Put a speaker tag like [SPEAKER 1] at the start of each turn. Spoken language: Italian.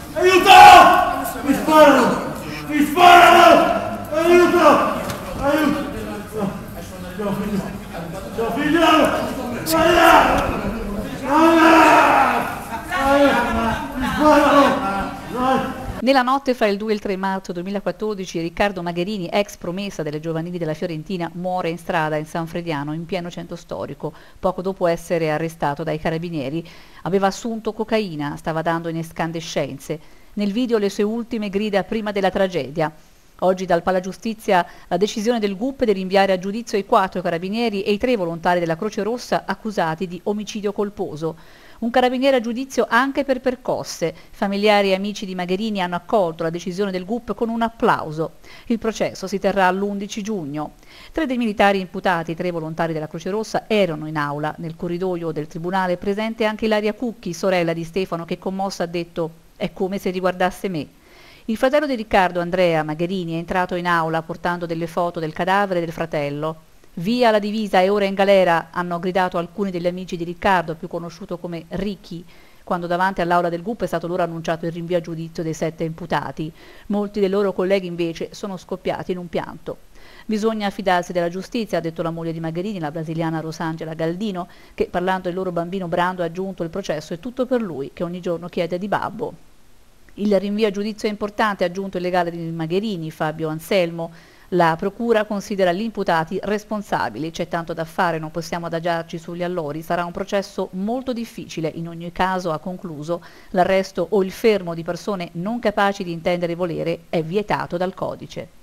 [SPEAKER 1] Aiuto! Mi sparano! Mi sparano! Aiuto! Aiuto! Ciao figlio! Mi sparano!
[SPEAKER 2] Nella notte fra il 2 e il 3 marzo 2014 Riccardo Magherini, ex promessa delle giovanili della Fiorentina, muore in strada in San Frediano, in pieno centro storico, poco dopo essere arrestato dai carabinieri. Aveva assunto cocaina, stava dando in escandescenze. Nel video le sue ultime grida prima della tragedia. Oggi dal Palagiustizia la decisione del GUP di rinviare a giudizio i 4 carabinieri e i 3 volontari della Croce Rossa accusati di omicidio colposo. Un carabiniere a giudizio anche per percosse. Familiari e amici di Magherini hanno accolto la decisione del GUP con un applauso. Il processo si terrà l'11 giugno. 3 dei militari imputati, 3 volontari della Croce Rossa, erano in aula. Nel corridoio del tribunale è presente anche Ilaria Cucchi, sorella di Stefano, che commossa ha detto «È come se riguardasse me». Il fratello di Riccardo, Andrea Magherini, è entrato in aula portando delle foto del cadavere del fratello. «Via la divisa, è ora in galera», hanno gridato alcuni degli amici di Riccardo, più conosciuto come Ricky, quando davanti all'aula del GUP è stato loro annunciato il rinvio a giudizio dei 7 imputati. Molti dei loro colleghi invece sono scoppiati in un pianto. «Bisogna fidarsi della giustizia», ha detto la moglie di Magherini, la brasiliana Rosangela Galdino, che parlando del loro bambino Brando ha aggiunto «Il processo è tutto per lui, che ogni giorno chiede di babbo». Il rinvio a giudizio è importante, ha aggiunto il legale di Magherini, Fabio Anselmo. La procura considera gli imputati responsabili, c'è tanto da fare, non possiamo adagiarci sugli allori, sarà un processo molto difficile, in ogni caso, ha concluso, l'arresto o il fermo di persone non capaci di intendere e volere è vietato dal codice.